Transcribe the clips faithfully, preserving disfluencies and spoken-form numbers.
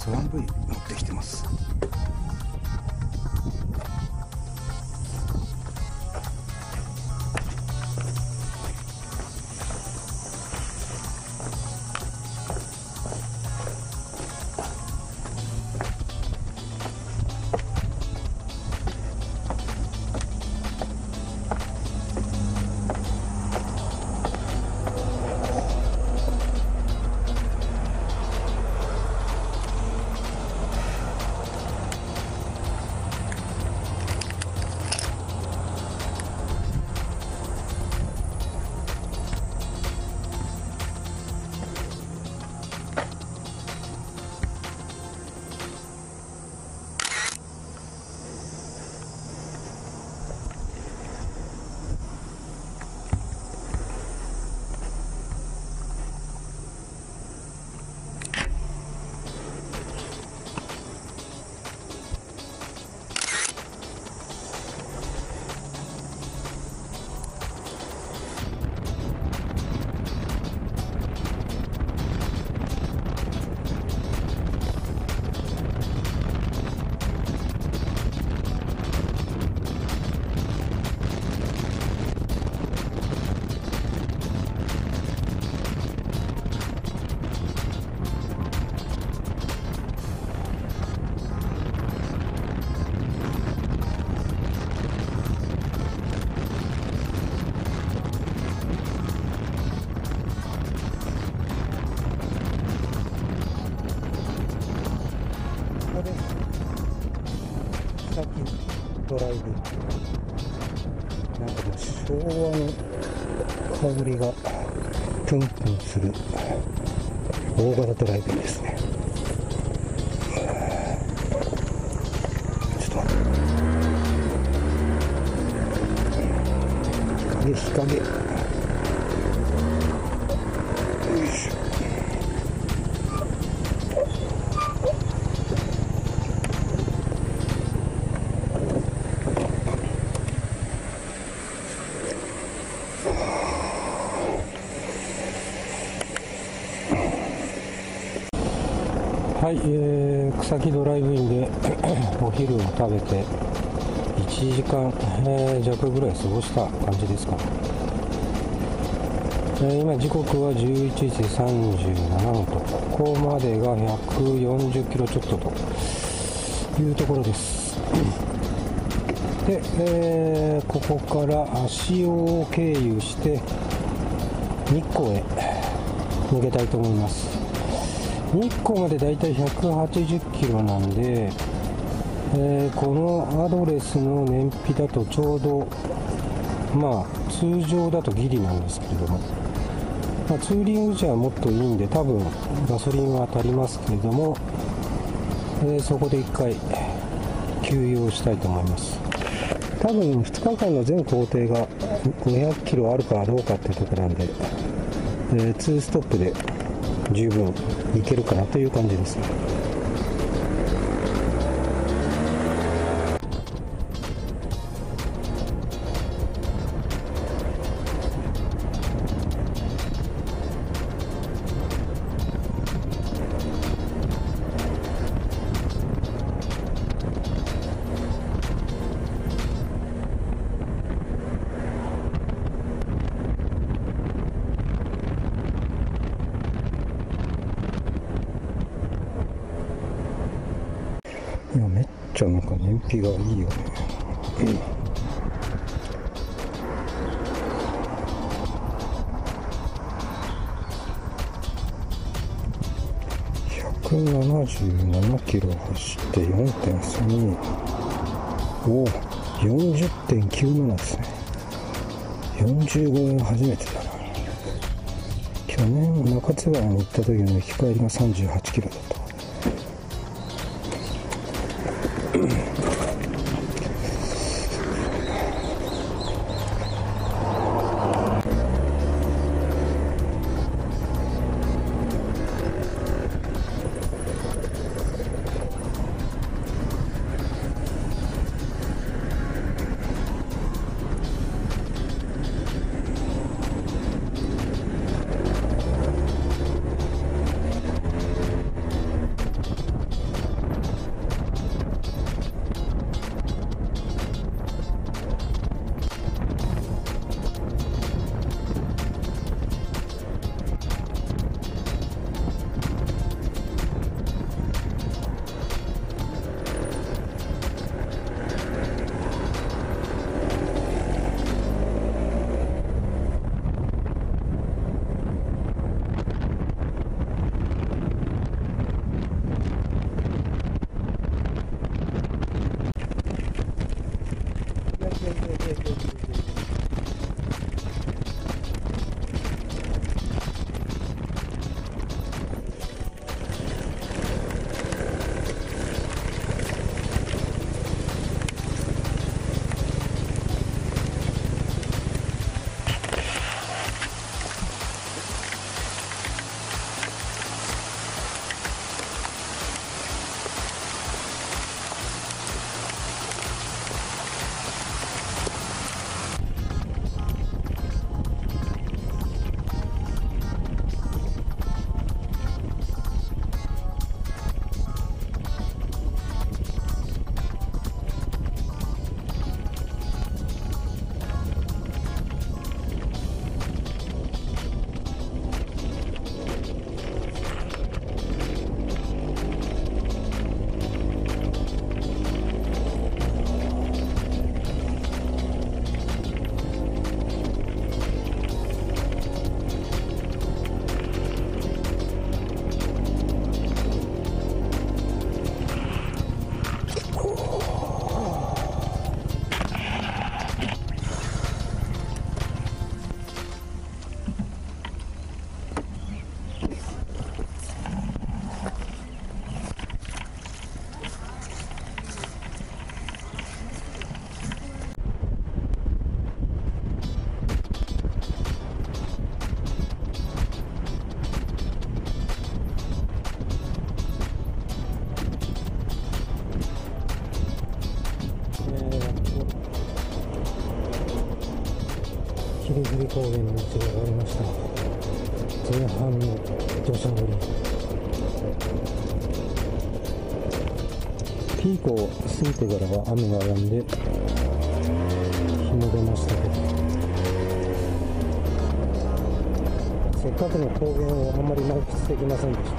トラン ブイ 持ってきてます。ドライブ、なんかもう昭和の香りがプンプンする大型ドライブですね。ちょっと待って、日陰、日陰、よいしょ。はい、えー、草木ドライブインでお昼を食べていちじかん、えー、弱ぐらい過ごした感じですか。えー、今時刻はじゅういちじさんじゅうななふんと、ここまでがひゃくよんじゅっキロちょっとというところです。で、えー、ここから足尾を経由して日光へ抜けたいと思います。日光までだいたいひゃくはちじゅっキロなんで、えー、このアドレスの燃費だとちょうど、まあ通常だとギリなんですけれども、まあ、ツーリングじゃもっといいんで多分ガソリンは足りますけれども、えー、そこでいっかい休養したいと思います。多分ふつかかんの全行程がごひゃくキロあるかどうかっていうところなんで、えー、ツーストップで十分いけるかなという感じですね。いや、めっちゃなんか燃費がいいよね。ひゃくななじゅうななキロ走って よんてんさんに、おお よんじゅってんきゅうなな ですね。よんじゅうごえん初めてだな。去年中津川に行った時の行き帰りがさんじゅうはちキロだった。 峠の道が終わりました。前半の土砂降り、ピークを過ぎてからは雨が止んで日も出ましたけど、せっかくの高原をあまり満喫できませんでした。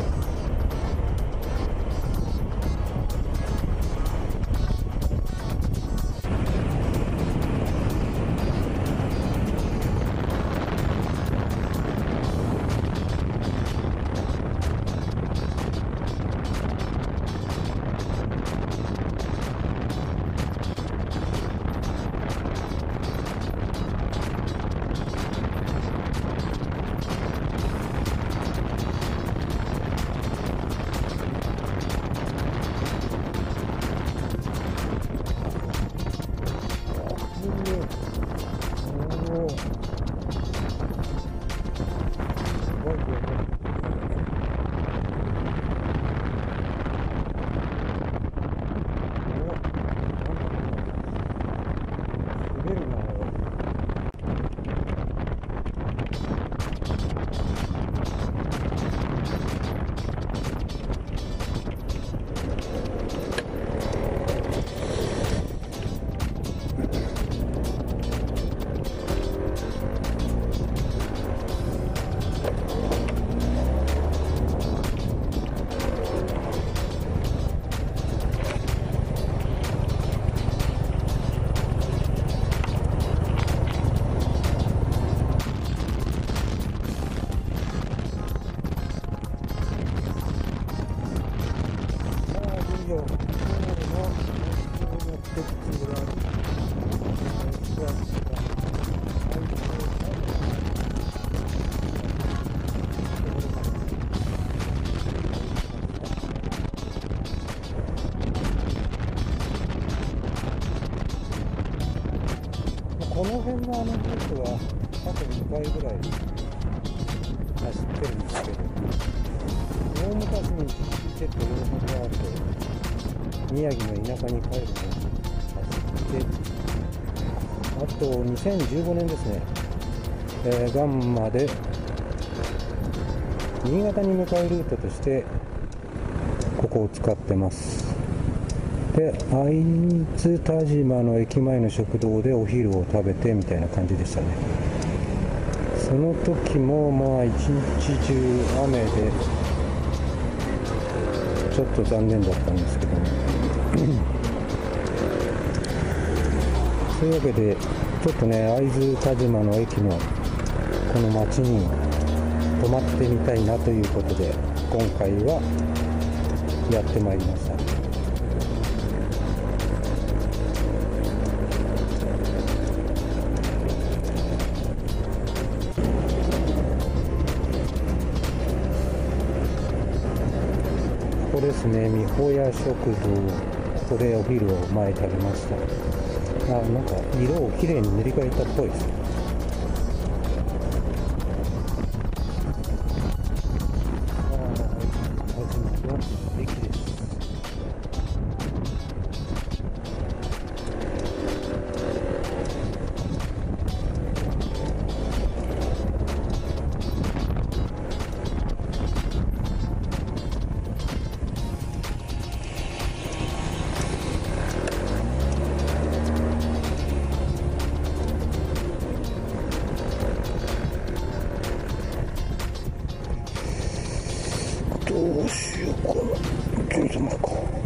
この辺のあのルートは過去にかいぐらい走ってるんですけど、大昔にちょっと両方があって宮城の田舎に帰るのを走って、あとにせんじゅうごねんですね、えー、ガンマで新潟に向かうルートとしてここを使ってます。で、会津田島の駅前の食堂でお昼を食べてみたいな感じでしたね。その時もまあ一日中雨でちょっと残念だったんですけどもそういうわけでちょっとね、会津田島の駅のこの町に泊まってみたいなということで今回はやってまいりました。ここですね、美保屋食堂。ここでお昼を前食べました。あ、なんか色をきれいに塗り替えたっぽいです。駅です。どうしようかな。ちょいと待ってか。